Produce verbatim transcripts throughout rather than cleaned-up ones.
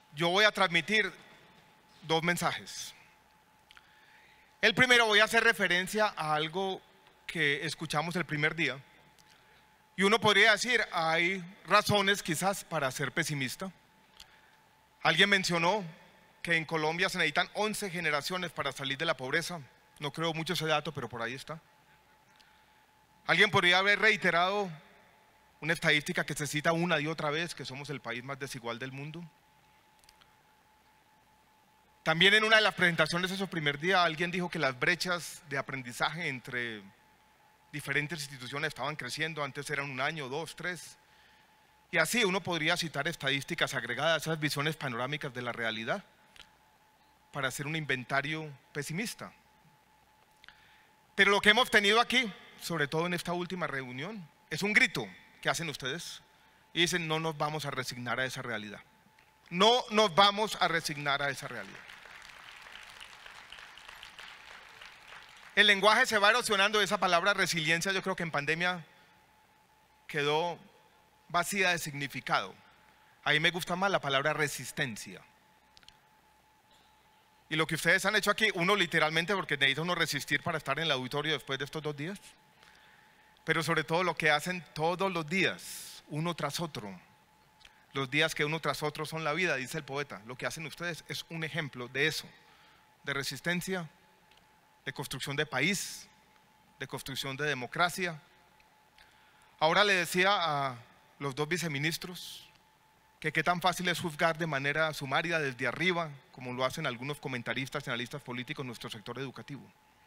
yo voy a transmitir dos mensajes. El primero, voy a hacer referencia a algo que escuchamos el primer día. Y uno podría decir, hay razones quizás para ser pesimista. Alguien mencionó que en Colombia se necesitan once generaciones para salir de la pobreza. No creo mucho ese dato, pero por ahí está. Alguien podría haber reiterado una estadística que se cita una y otra vez, que somos el país más desigual del mundo. También en una de las presentaciones de esos primer día, alguien dijo que las brechas de aprendizaje entre diferentes instituciones estaban creciendo. Antes eran un año, dos, tres. Y así uno podría citar estadísticas agregadas, esas visiones panorámicas de la realidad, para hacer un inventario pesimista. Pero lo que hemos tenido aquí, sobre todo en esta última reunión, es un grito que hacen ustedes y dicen: no nos vamos a resignar a esa realidad. No nos vamos a resignar a esa realidad. El lenguaje se va erosionando. Esa palabra resiliencia, yo creo que en pandemia quedó vacía de significado. A mí me gusta más la palabra resistencia. Y lo que ustedes han hecho aquí, uno literalmente, porque necesita uno resistir para estar en el auditorio después de estos dos días, pero sobre todo lo que hacen todos los días, uno tras otro. Los días que uno tras otro son la vida, dice el poeta. Lo que hacen ustedes es un ejemplo de eso, de resistencia, de construcción de país, de construcción de democracia. Ahora le decía a los dos viceministros que qué tan fácil es juzgar de manera sumaria desde arriba, como lo hacen algunos comentaristas y analistas políticos en nuestro sector educativo.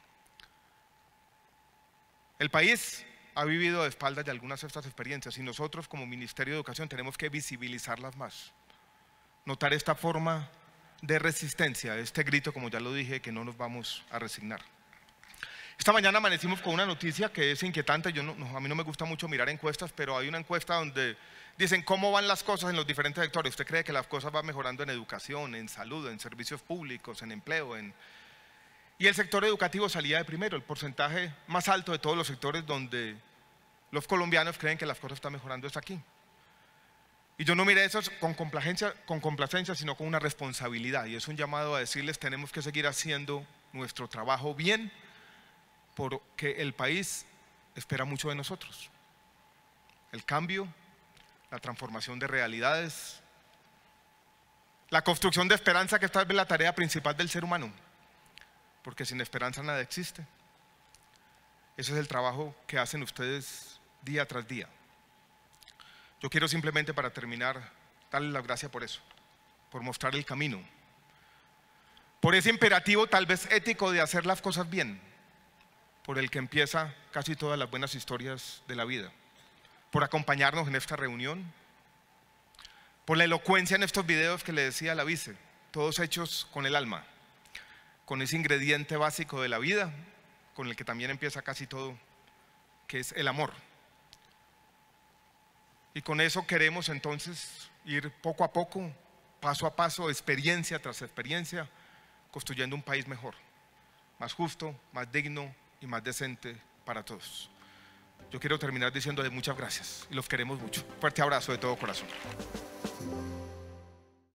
El país ha vivido de espaldas de algunas de estas experiencias y nosotros como Ministerio de Educación tenemos que visibilizarlas más. Notar esta forma de resistencia, este grito, como ya lo dije, que no nos vamos a resignar. Esta mañana amanecimos con una noticia que es inquietante. Yo no, no, a mí no me gusta mucho mirar encuestas, pero hay una encuesta donde dicen cómo van las cosas en los diferentes sectores. ¿Usted cree que las cosas van mejorando en educación, en salud, en servicios públicos, en empleo? En... Y el sector educativo salía de primero, el porcentaje más alto de todos los sectores donde los colombianos creen que las cosas están mejorando es aquí. Y yo no miré eso con complacencia, con complacencia, sino con una responsabilidad. Y es un llamado a decirles: tenemos que seguir haciendo nuestro trabajo bien, porque el país espera mucho de nosotros. El cambio, la transformación de realidades, la construcción de esperanza, que esta es la tarea principal del ser humano, porque sin esperanza nada existe. Ese es el trabajo que hacen ustedes día tras día. Yo quiero simplemente, para terminar, darles las gracias por eso, por mostrar el camino, por ese imperativo tal vez ético de hacer las cosas bien, por el que empieza casi todas las buenas historias de la vida, por acompañarnos en esta reunión, por la elocuencia en estos videos que le decía a la vice, todos hechos con el alma, con ese ingrediente básico de la vida, con el que también empieza casi todo, que es el amor. Y con eso queremos entonces ir poco a poco, paso a paso, experiencia tras experiencia, construyendo un país mejor, más justo, más digno y más decente para todos. Yo quiero terminar diciéndoles muchas gracias y los queremos mucho. Fuerte abrazo de todo corazón.